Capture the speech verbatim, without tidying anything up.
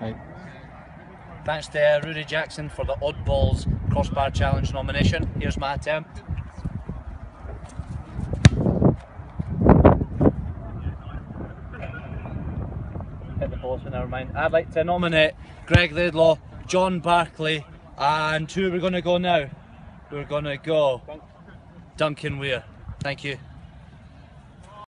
Right. Thanks to uh, Rudy Jackson for the Oddballs Crossbar Challenge nomination. Here's my attempt. Hit the post, but never mind. I'd like to nominate Greg Laidlaw, John Barclay, and who are we going to go now? We're going to go Duncan Weir. Thank you.